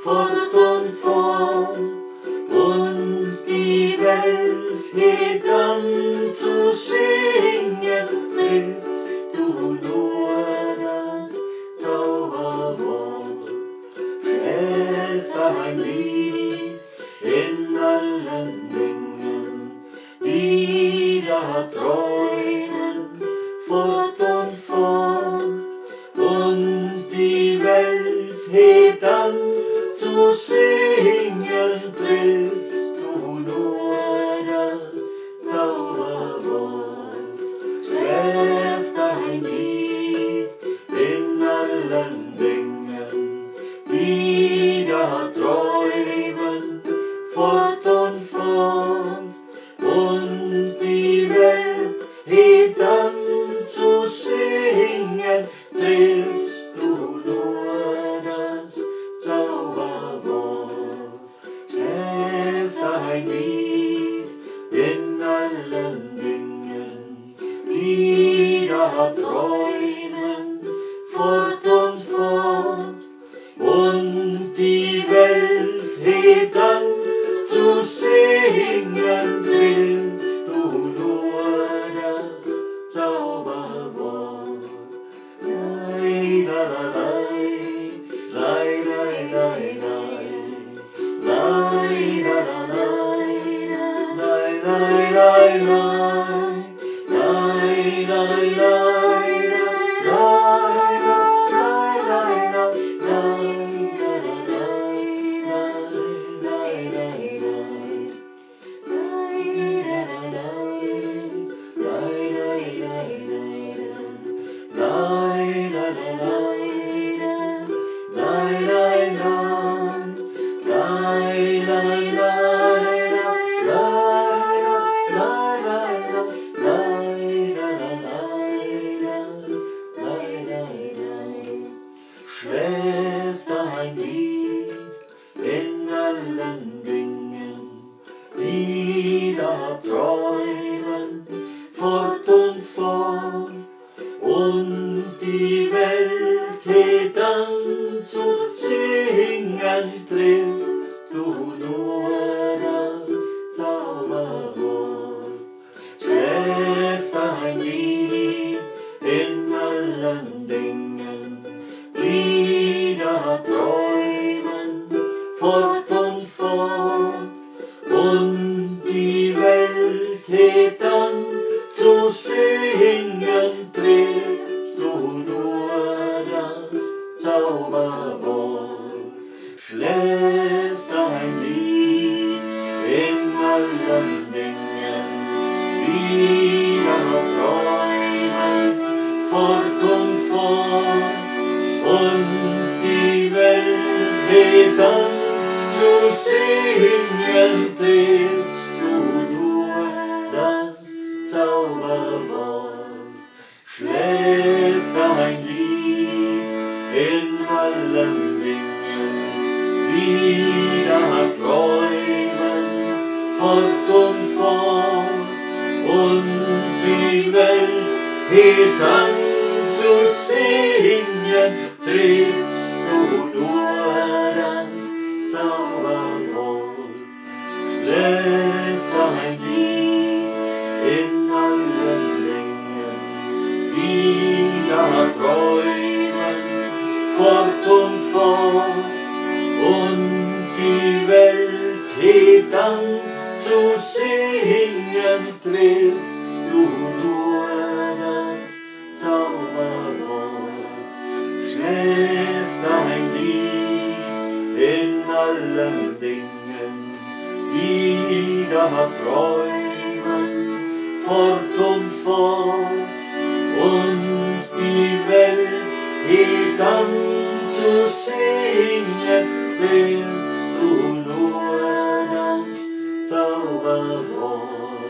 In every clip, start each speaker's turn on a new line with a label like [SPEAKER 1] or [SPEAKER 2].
[SPEAKER 1] fort und fort, und die Welt geht dann zu singen, triffst du nur das Zauberwort. Schläft ein Lied in allen Dingen, die da träumen, fort und fort, und die Welt hebt dann zu singen, triffst du nur das Zauberwort. Schläft ein Lied in allen Dingen, die da träumen, fort und fort, und die Welt hebt dann zu singen, triffst du nur das Zauberwort. Schläft ein Lied in allen Dingen, die da träumen, fort und fort, und die Welt hebt dann zu singen, triffst du nur das Zauberwort. Lei, la, la, lei, lei, lei, lei, lei, lei, la, la, lei, lei, lei, lei, lei, lei, lei, lei. Schläft ein Lied in allen Dingen, die da träumen, fort und fort, und die Welt hebt dann zu singen, triffst du nur das Zauberwort. Schläft ein Lied in allen Dingen, die da träumen, fort und fort, und die Welt hebt dann zu singen, triffst du nur das Zauberwort. Schläft ein Lied in allen Dingen, die da träumen, fort und fort, und die Welt hebt dann zu singen, triffst du nur das Zauberwort. Schläft ein Lied in allen Dingen, die da träumen, fort und fort, und die Welt hebt dann zu singen, triffst du nur das Zauberwort. Schläft ein Lied in allen Dingen, die da träumen, fort und fort, und die Welt hebt dann zu singen, triffst du nur das Zauberwort. Schläft ein Lied in allen Dingen, die da träumen, fort und fort, und die Welt hebt dann zu singen, triffst du nur das Zauberwort.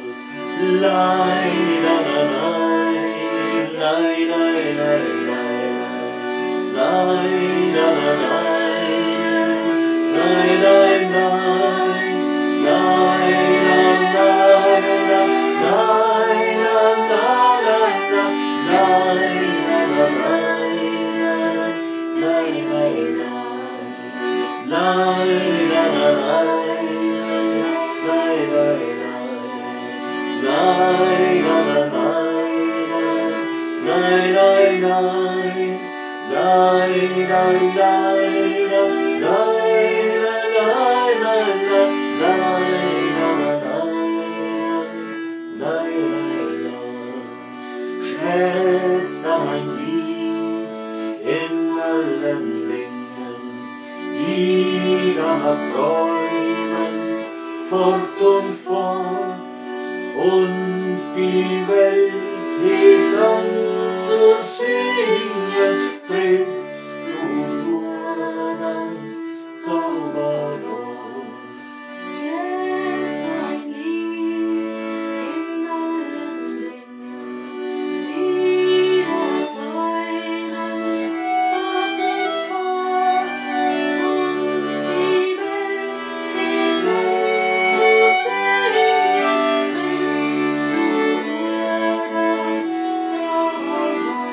[SPEAKER 1] Lei, la, la, lei, lei, lei, lei, lei, lei, la, la, lei, lei, lei, lei, lei, lei, lei, nein, nein, nein, nein, nein, nein, nein, nein, nein, nein, nein, schläft ein Lied in allen Dingen, wieder träumen fort und fort, und die Welt geht an zu singen, triffst du nur das Zauberwort.
[SPEAKER 2] Schläft ein Lied in allen Dingen, wieder träumen fort und fort, und die Welt geht an zu singen, triffst du nur das Zauberwort.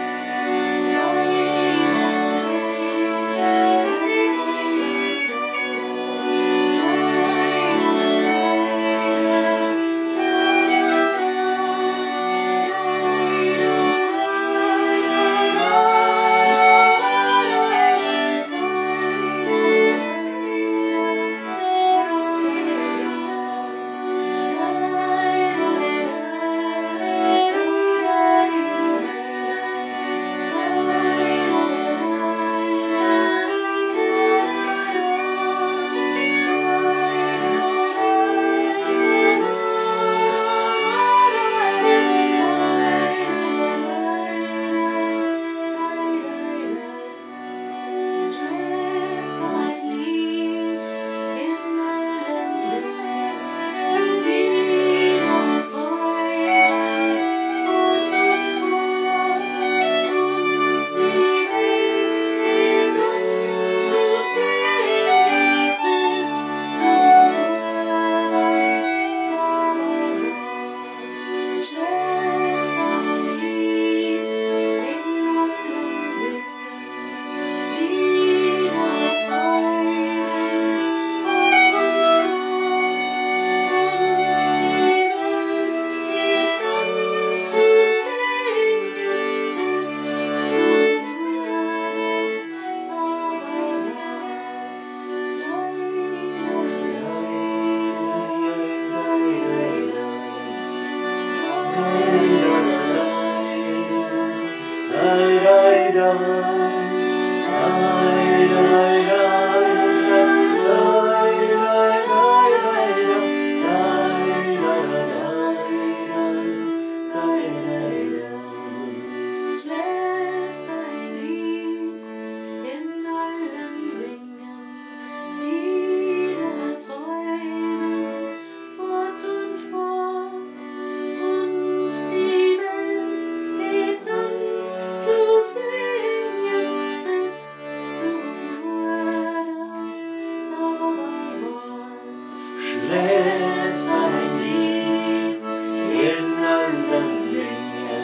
[SPEAKER 1] Schläft ein Lied in allen Dingen,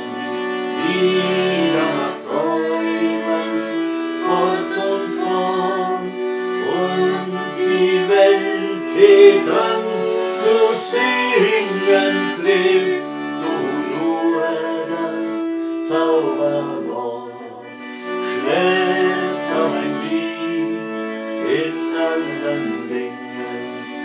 [SPEAKER 1] wieder träumen fort und fort, und die Welt geht an zu singen, triffst du nur das Zauberwort. Schläft ein Lied in allen Dingen,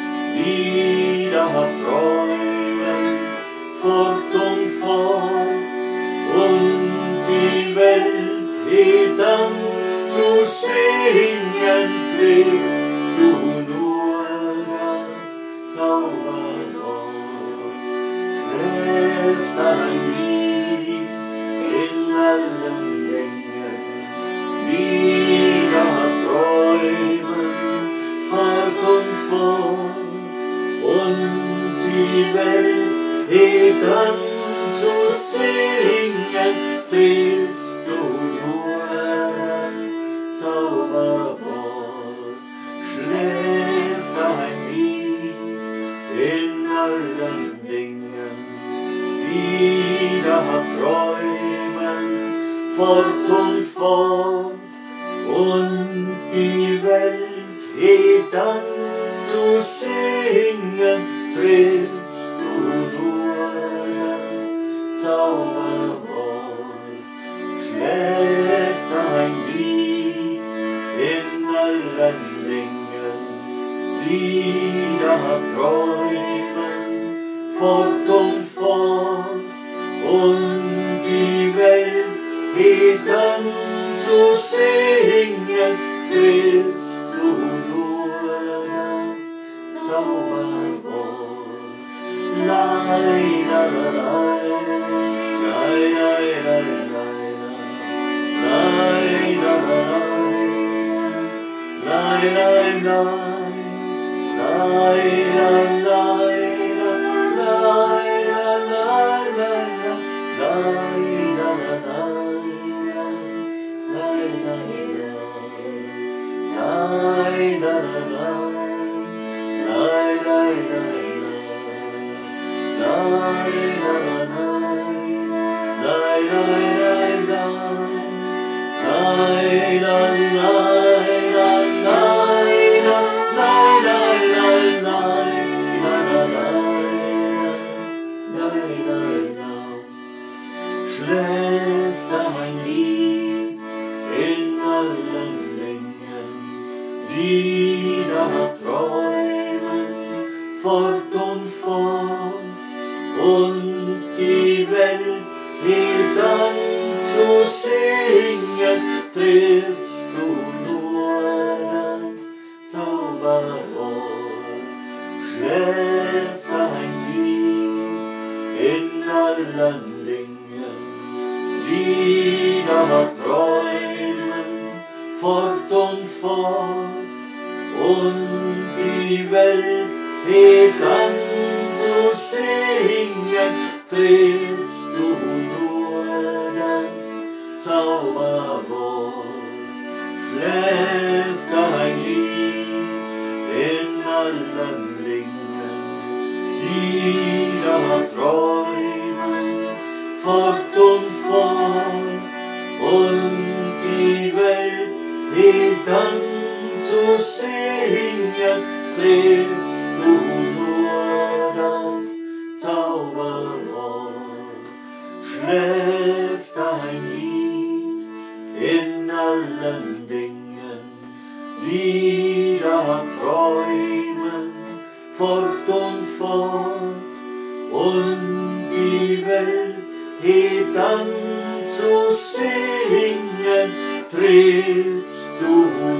[SPEAKER 1] wieder träumen fort und fort, und die Welt geht an zu singen, triffst du nur das Zauberwort. Schläft ein Lied in allen Dingen, wieder träumen fort und fort, und die Welt geht an zu singen, triffst du nur das Zauberwort. Schläft ein Lied in allen Dingen, wieder träumen fort und fort, und die Welt geht an zu singen, triffst du nur das Zauberwort. Schläft ein Lied in allen Dingen, die da träumen, fort und fort, und die Welt geht an zu singen, triffst du nur das Zauberwort. Lai, la, la, lai, lai, lai, lai, lai, la, la, lai, lai, lai, lai, la, lai, la, lai, la, lai, lai, la, la, schläft ein Lied in allen Dingen, die da träumen, fort und fort, und die Welt geht an zu singen, triffst du nur das Zauberwort. Schläft ein Lied in allen Dingen, die da träumen, fort und fort, und die Welt geht an zu singen, triffst du nur das Zauberwort. Schläft ein Lied in allen Dingen, die da träumen, fort und fort, und die Welt geht an zu singen, triffst du nur das Zauberwort. Schläft ein Lied in allen Dingen, die da träumen, fort und fort, und die Welt geht an zu singen, triffst du